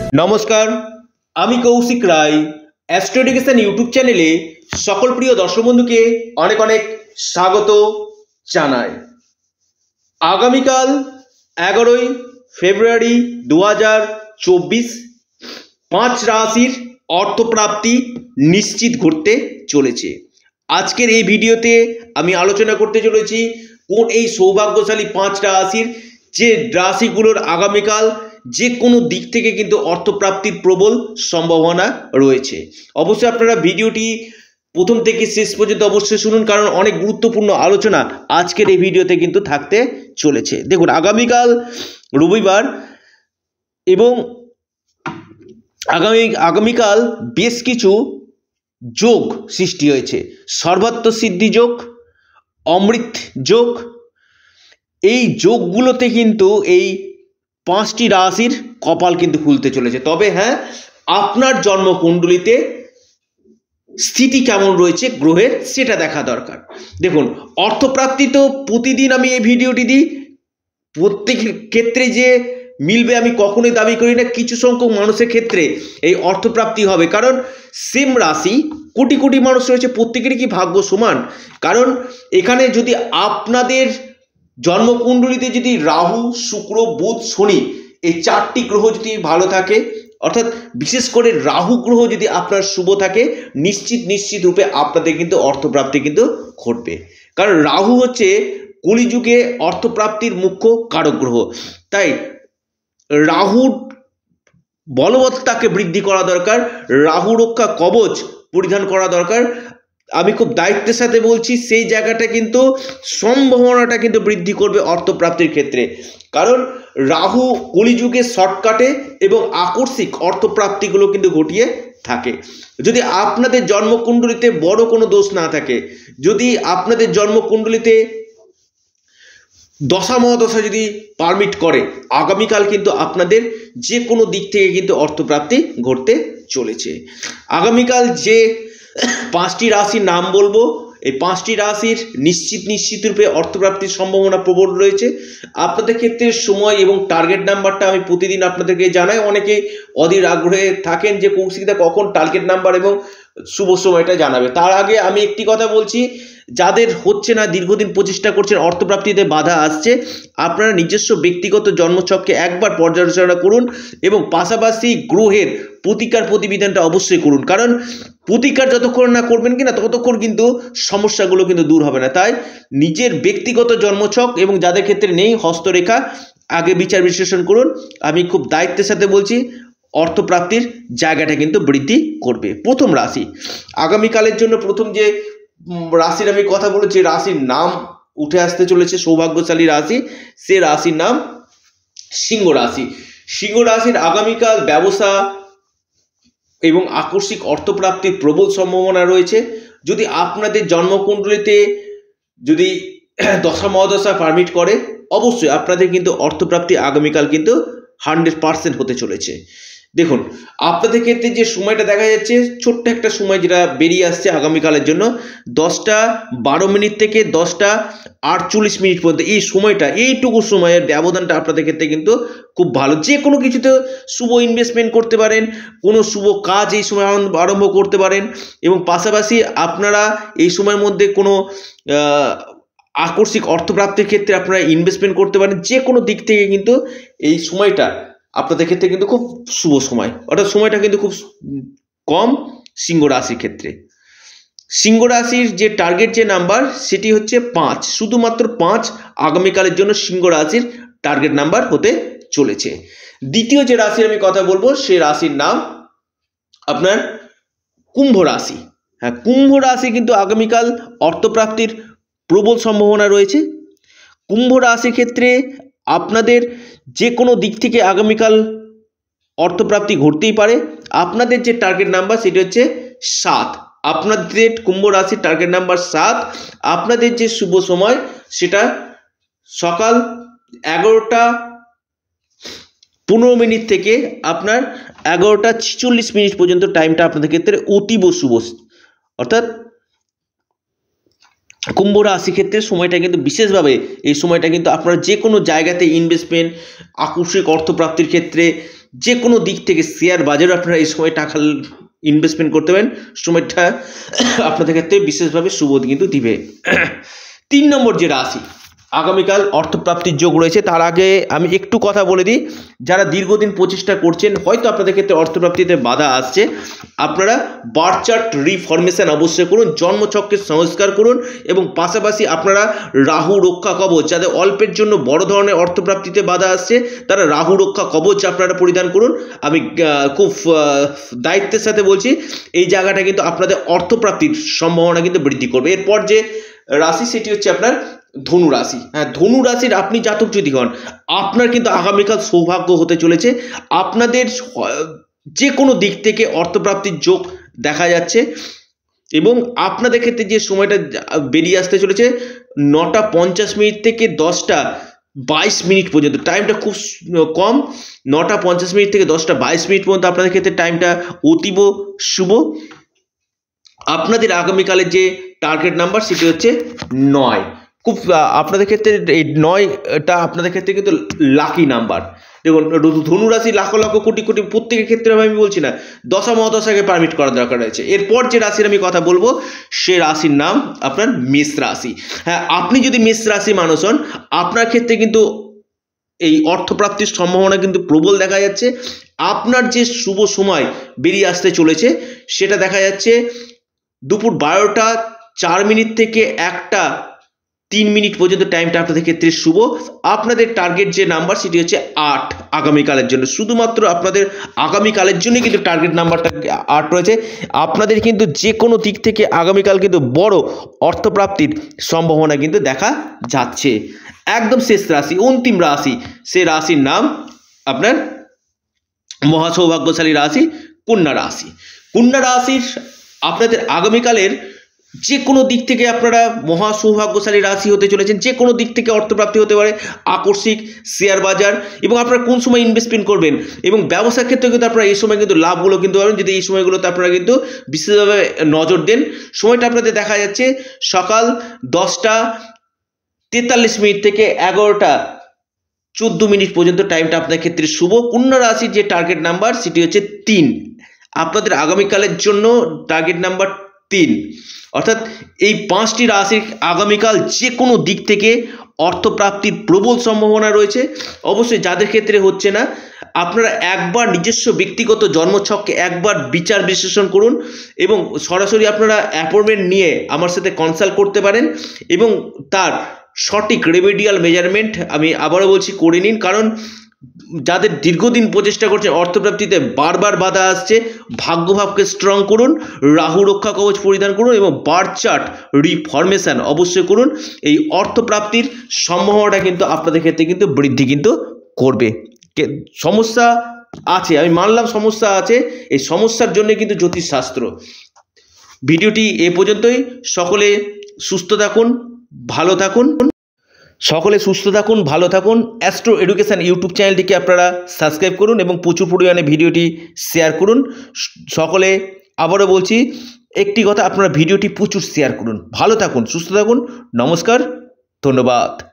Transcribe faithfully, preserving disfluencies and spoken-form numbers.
নমস্কার, আমি Koushik Roy. Astro education YouTube চ্যানেলে সকল প্রিয় দর্শক বন্ধুকে অনেক অনেক স্বাগত জানাই। আগামীকাল এগারোই ফেব্রুয়ারি দু হাজার চব্বিশ পাঁচ রাশির অর্থপ্রাপ্তি নিশ্চিত ঘটতে চলেছে। আজকের এই ভিডিওতে আমি আলোচনা করতে চলেছি কোন এই সৌভাগ্যশালী পাঁচ রাশির যে রাশিগুলোর আগামীকাল যে কোনো দিক থেকে কিন্তু অর্থপ্রাপ্তির প্রবল সম্ভাবনা রয়েছে। অবশ্যই আপনারা ভিডিওটি প্রথম থেকে শেষ পর্যন্ত অবশ্যই শুনুন, কারণ অনেক গুরুত্বপূর্ণ আলোচনা আজকের এই ভিডিওতে কিন্তু থাকতে চলেছে। দেখুন, আগামীকাল রবিবার এবং আগামী আগামীকাল বেশ কিছু যোগ সৃষ্টি হয়েছে। সর্বাত্ম সিদ্ধি যোগ, অমৃত যোগ, এই যোগগুলোতে কিন্তু এই পাঁচটি রাশির কপাল কিন্তু খুলতে চলেছে। তবে হ্যাঁ, আপনার জন্মকুণ্ডলিতে স্থিতি কেমন রয়েছে গ্রহের সেটা দেখা দরকার। দেখুন, অর্থপ্রাপ্তি তো প্রতিদিন আমি এই ভিডিওটি দিই, প্রত্যেক ক্ষেত্রে যে মিলবে আমি কখনোই দাবি করি না। কিছু সংখ্যক মানুষের ক্ষেত্রে এই অর্থপ্রাপ্তি হবে, কারণ সেম রাশি কোটি কোটি মানুষ রয়েছে, প্রত্যেকেরই কি ভাগ্য সমান? কারণ এখানে যদি আপনাদের জন্মকুণ্ডলিতে যদি রাহু, শুক্র, বুধ, শনি এই চারটি গ্রহ যদি ভালো থাকে, অর্থাৎ বিশেষ করে রাহু গ্রহ যদি আপনার শুভ থাকে, নিশ্চিত নিশ্চিত রূপে আপনাদের কিন্তু অর্থপ্রাপ্তি কিন্তু ঘটবে। কারণ রাহু হচ্ছে কলিযুগে অর্থপ্রাপ্তির মুখ্য কারক গ্রহ। তাই রাহুর বলবত্তাকে বৃদ্ধি করা দরকার, রাহু রক্ষা কবচ পরিধান করা দরকার। আমি খুব দায়িত্বের সাথে বলছি, সেই জায়গাটা কিন্তু সম্ভাবনাটা কিন্তু বৃদ্ধি করবে অর্থপ্রাপ্তির ক্ষেত্রে। কারণ রাহু কলিযুগে শর্টকাটে এবং আকস্মিক অর্থপ্রাপ্তিগুলো কিন্তু ঘটিয়ে থাকে। যদি আপনাদের জন্মকুণ্ডলিতে বড় কোনো দোষ না থাকে, যদি আপনাদের জন্মকুণ্ডলিতে দশা মহাদশা যদি পারমিট করে, আগামীকাল কিন্তু আপনাদের যে কোনো দিক থেকে কিন্তু অর্থপ্রাপ্তি ঘটতে চলেছে। আগামীকাল যে পাঁচটি রাশির নাম বলবো, এই পাঁচটি রাশির নিশ্চিত নিশ্চিত রূপে অর্থপ্রাপ্তির সম্ভাবনা প্রবল রয়েছে। আপনাদের ক্ষেত্রে সময় এবং টার্গেট নাম্বারটা আমি প্রতিদিন আপনাদেরকে জানাই। অনেকে অধীর আগ্রহে থাকেন যে কৌশিকদা কখন টার্গেট নাম্বার এবং শুভ সময়টা জানাবে। তার আগে আমি একটি কথা বলছি, যাদের হচ্ছে না, দীর্ঘদিন প্রচেষ্টা করছেন, অর্থপ্রাপ্তিতে বাধা আসছে, আপনারা নিজস্ব ব্যক্তিগত জন্মছককে একবার পর্যালোচনা করুন এবং পাশাপাশি গ্রহের প্রতিকার প্রতিবিধানটা অবশ্যই করুন। কারণ প্রতিকার যতক্ষণ না করবেন কিনা ততক্ষণ কিন্তু সমস্যাগুলো কিন্তু দূর হবে না। তাই নিজের ব্যক্তিগত জন্মছক এবং যাদের ক্ষেত্রে নেই হস্তরেখা আগে বিচার বিশ্লেষণ করুন। আমি খুব দায়িত্বের সাথে বলছি, অর্থপ্রাপ্তির জায়গাটা কিন্তু বৃদ্ধি করবে। প্রথম রাশি আগামীকালের জন্য, প্রথম যে রাশির আমি কথা বলেছি, রাশির নাম উঠে আসতে চলেছে সৌভাগ্যশালী রাশি, সে রাশির নাম সিংহ রাশি। সিংহ রাশির আগামীকাল ব্যবসা এবং আকস্মিক অর্থপ্রাপ্তির প্রবল সম্ভাবনা রয়েছে। যদি আপনাদের জন্মকুণ্ডলিতে যদি দশা মহাদশা পারমিট করে, অবশ্যই আপনাদের কিন্তু অর্থপ্রাপ্তি আগামীকাল কিন্তু হান্ড্রেড পার্সেন্ট হতে চলেছে। দেখুন, আপনাদের ক্ষেত্রে যে সময়টা দেখা যাচ্ছে, ছোট্ট একটা সময় যেটা বেরিয়ে আসছে আগামীকালের জন্য, দশটা বারো মিনিট থেকে দশটা আটচল্লিশ মিনিট পর্যন্ত এই সময়টা, এইটুকু সময়ের ব্যবধানটা আপনাদের ক্ষেত্রে কিন্তু খুব ভালো। যে কোনো কিছুতে শুভ ইনভেস্টমেন্ট করতে পারেন, কোনো শুভ কাজ এই সময় আরম্ভ করতে পারেন এবং পাশাপাশি আপনারা এই সময়ের মধ্যে কোনো আকস্মিক অর্থপ্রাপ্তির ক্ষেত্রে আপনারা ইনভেস্টমেন্ট করতে পারেন। যে কোনো দিক থেকে কিন্তু এই সময়টা আপনাদের ক্ষেত্রে কিন্তু খুব শুভ সময়, অর্থাৎ সময়টা কিন্তু খুব কম সিংহ রাশির ক্ষেত্রে। সিংহ রাশির যে টার্গেট যে নাম্বার সেটি হচ্ছে পাঁচ, শুধুমাত্র পাঁচ আগামীকালের জন্য সিংহ রাশির টার্গেট নাম্বার হতে চলেছে। দ্বিতীয় যে রাশির আমি কথা বলবো, সে রাশির নাম আপনার কুম্ভ রাশি। হ্যাঁ, কুম্ভ রাশি কিন্তু আগামীকাল অর্থপ্রাপ্তির প্রবল সম্ভাবনা রয়েছে। কুম্ভ রাশির ক্ষেত্রে আপনাদের যে কোনো দিক থেকে আগামীকাল অর্থপ্রাপ্তি ঘটতেই পারে। আপনাদের যে টার্গেট নাম্বার সেটি হচ্ছে সাত, আপনাদের কুম্ভ রাশির টার্গেট নাম্বার সাত। আপনাদের যে শুভ সময় সেটা সকাল এগারোটা পনেরো মিনিট থেকে আপনার এগারোটা ছিচল্লিশ মিনিট পর্যন্ত টাইমটা আপনাদের ক্ষেত্রে অতীব শুভ। অর্থাৎ কুম্ভ রাশি ক্ষেত্রে সময়টা কিন্তু বিশেষভাবে, এই সময়টা কিন্তু আপনারা যে কোনো জায়গাতে ইনভেস্টমেন্ট, আকস্মিক অর্থপ্রাপ্তির ক্ষেত্রে যে কোনো দিক থেকে শেয়ার বাজারে আপনারা এই সময় টাকা ইনভেস্টমেন্ট করতে পারেন, সময়টা আপনাদের ক্ষেত্রে বিশেষভাবে শুভ কিন্তু দিবে। তিন নম্বর যে রাশি আগামীকাল অর্থপ্রাপ্তির যোগ রয়েছে, তার আগে আমি একটু কথা বলে দিই, যারা দীর্ঘদিন প্রচেষ্টা করছেন হয়তো আপনাদের ক্ষেত্রে অর্থপ্রাপ্তিতে বাধা আসছে, আপনারা বার্থ চার্ট রিফরমেশন অবশ্যই করুন, জন্মছকের সংস্কার করুন এবং পাশাপাশি আপনারা রাহু রক্ষা কবচ, যাদের অল্পের জন্য বড় ধরনের অর্থপ্রাপ্তিতে বাধা আসছে তারা রাহু রক্ষা কবচ আপনারা পরিধান করুন। আমি খুব দায়িত্বের সাথে বলছি, এই জায়গাটা কিন্তু আপনাদের অর্থপ্রাপ্তির সম্ভাবনা কিন্তু বৃদ্ধি করবে। এরপর যে রাশি সেটি হচ্ছে আপনার ধনু রাশি। হ্যাঁ, ধনু রাশির আপনি জাতক যদি হন, আপনার কিন্তু আগামীকাল সৌভাগ্য হতে চলেছে। আপনাদের যে কোনো দিক থেকে অর্থপ্রাপ্তির যোগ দেখা যাচ্ছে এবং আপনাদের ক্ষেত্রে যে সময়টা বেরিয়ে আসতে চলেছে নটা পঞ্চাশ মিনিট থেকে দশটা বাইশ মিনিট পর্যন্ত, টাইমটা খুব কম, নটা পঞ্চাশ মিনিট থেকে দশটা বাইশ মিনিট পর্যন্ত আপনাদের ক্ষেত্রে টাইমটা অতীব শুভ। আপনাদের আগামীকালের যে টার্গেট নাম্বার সেটি হচ্ছে নয়। খুব আপনাদের ক্ষেত্রে এই নয়টা আপনাদের ক্ষেত্রে কিন্তু লাকি নাম্বার। দেখুন, ধনুরাশি লাখ লাখ কোটি কোটি প্রত্যেকের ক্ষেত্রে আমি বলছি না, দশা মহাদশাকে পারমিট করার দরকার রয়েছে। এরপর যে রাশির আমি কথা বলবো সে রাশির নাম আপনার মেষ রাশি। হ্যাঁ, আপনি যদি মেষ রাশি মানুষ হন, আপনার ক্ষেত্রে কিন্তু এই অর্থপ্রাপ্তির সম্ভাবনা কিন্তু প্রবল দেখা যাচ্ছে। আপনার যে শুভ সময় বেরিয়ে আসতে চলেছে সেটা দেখা যাচ্ছে দুপুর বারোটা চার মিনিট থেকে একটা তিন মিনিট পর্যন্ত টাইমটা আপনাদের ক্ষেত্রে শুভ। আপনাদের টার্গেট যে নাম্বার সেটি হচ্ছে আট আগামীকালের জন্য, শুধুমাত্র আপনাদের আগামীকালের জন্য কিন্তু টার্গেট নাম্বারটা আট রয়েছে। আপনাদের কিন্তু যে কোনো দিক থেকে আগামীকাল কিন্তু বড় অর্থপ্রাপ্তির সম্ভাবনা কিন্তু দেখা যাচ্ছে। একদম শেষ রাশি, অন্তিম রাশি, সে রাশির নাম আপনার মহা সৌভাগ্যশালী রাশি কন্যা রাশি। কন্যা রাশির আপনাদের আগামীকালের যে কোনো দিক থেকে আপনারা মহা সৌভাগ্যশালী রাশি হতে চলেছেন। যে কোনো দিক থেকে অর্থপ্রাপ্তি হতে পারে, আকস্মিক শেয়ার বাজার, এবং আপনারা কোন সময় ইনভেস্টমেন্ট করবেন এবং ব্যবসার ক্ষেত্রে কিন্তু আপনারা এই সময় কিন্তু লাভগুলো কিন্তু পাবেন যদি এই সময়গুলোতে আপনারা কিন্তু বিশেষভাবে নজর দেন। সময়টা আপনাদের দেখা যাচ্ছে সকাল দশটা তেতাল্লিশ মিনিট থেকে এগারোটা চোদ্দ মিনিট পর্যন্ত টাইমটা আপনাদের ক্ষেত্রে শুভ। কন্যা রাশির যে টার্গেট নাম্বার সেটি হচ্ছে তিন। আপনাদের আগামীকালের জন্য টার্গেট নাম্বার তিন, অর্থাৎ এই পাঁচটি রাশির আগামীকাল যে কোনো দিক থেকে অর্থপ্রাপ্তির প্রবল সম্ভাবনা রয়েছে। অবশ্যই যাদের ক্ষেত্রে হচ্ছে না, আপনারা একবার নিজস্ব ব্যক্তিগত জন্মছককে একবার বিচার বিশ্লেষণ করুন এবং সরাসরি আপনারা অ্যাপয়েন্টমেন্ট নিয়ে আমার সাথে কনসাল্ট করতে পারেন এবং তার সঠিক রেমেডিয়াল মেজারমেন্ট আমি আবারও বলছি করে নিন। কারণ যাদের দীর্ঘদিন প্রচেষ্টা করছে অর্থপ্রাপ্তিতে বারবার বাধা আসছে, ভাগ্যভাবকে স্ট্রং করুন, রাহু রক্ষা কবচ পরিধান করুন এবং বার্থ চার্ট রিফরমেশন অবশ্যই করুন। এই অর্থপ্রাপ্তির সম্ভাবনাটা কিন্তু আপনাদের ক্ষেত্রে কিন্তু বৃদ্ধি কিন্তু করবে। সমস্যা আছে, আমি মানলাম সমস্যা আছে, এই সমস্যার জন্য কিন্তু জ্যোতিষশাস্ত্র। ভিডিওটি এ পর্যন্তই। সকলে সুস্থ থাকুন, ভালো থাকুন, সকলে সুস্থ থাকুন, ভালো থাকুন। অ্যাস্ট্রো এডুকেশন ইউটিউব চ্যানেলটিকে আপনারা সাবস্ক্রাইব করুন এবং প্রচুর পরিমাণে ভিডিওটি শেয়ার করুন। সকলে আবারও বলছি একটি কথা, আপনারা ভিডিওটি প্রচুর শেয়ার করুন। ভালো থাকুন, সুস্থ থাকুন, নমস্কার, ধন্যবাদ।